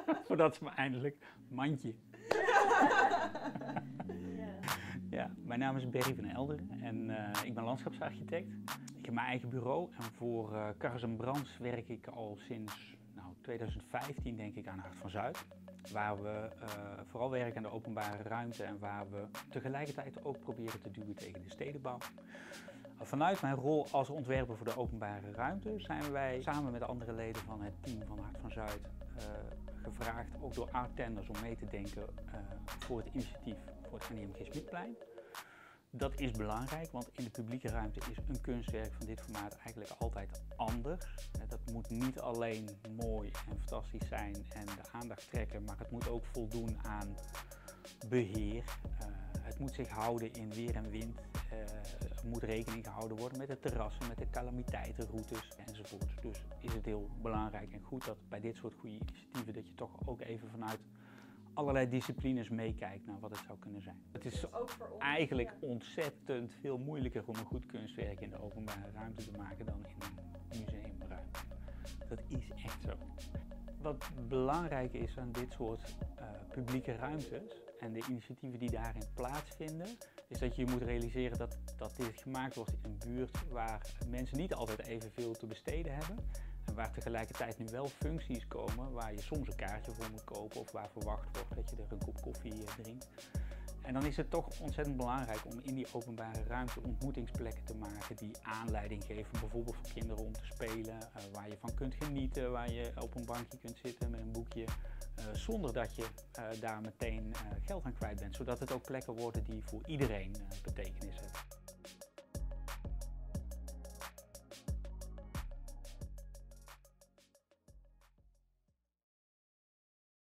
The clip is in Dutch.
Voordat ze me eindelijk mandje. Ja, mijn naam is Berry van Elderen en ik ben landschapsarchitect. Ik heb mijn eigen bureau en voor Cars & Brands werk ik al sinds 2015 denk ik aan Hart van Zuid. Waar we vooral werken aan de openbare ruimte en waar we tegelijkertijd ook proberen te duwen tegen de stedenbouw. Vanuit mijn rol als ontwerper voor de openbare ruimte zijn wij samen met andere leden van het team van Hart van Zuid gevraagd, ook door Art-Tenders, om mee te denken voor het initiatief voor het NIMG Smitplein. Dat is belangrijk, want in de publieke ruimte is een kunstwerk van dit formaat eigenlijk altijd anders. Dat moet niet alleen mooi en fantastisch zijn en de aandacht trekken, maar het moet ook voldoen aan beheer. Het moet zich houden in weer en wind. Er moet rekening gehouden worden met de terrassen, met de calamiteitenroutes enzovoort. Dus is het heel belangrijk en goed dat bij dit soort goede initiatieven dat je toch ook even vanuit allerlei disciplines meekijkt naar wat het zou kunnen zijn. Het is eigenlijk ontzettend veel moeilijker om een goed kunstwerk in de openbare ruimte te maken dan in een museumruimte. Dat is echt zo. Wat belangrijk is aan dit soort publieke ruimtes en de initiatieven die daarin plaatsvinden, is dat je moet realiseren dat dit gemaakt wordt in een buurt waar mensen niet altijd evenveel te besteden hebben. En waar tegelijkertijd nu wel functies komen waar je soms een kaartje voor moet kopen of waar verwacht wordt dat je er een kop koffie drinkt. En dan is het toch ontzettend belangrijk om in die openbare ruimte ontmoetingsplekken te maken die aanleiding geven, bijvoorbeeld voor kinderen om te spelen, waar je van kunt genieten, waar je op een bankje kunt zitten met een boekje, zonder dat je daar meteen geld aan kwijt bent, zodat het ook plekken worden die voor iedereen betekenis hebben.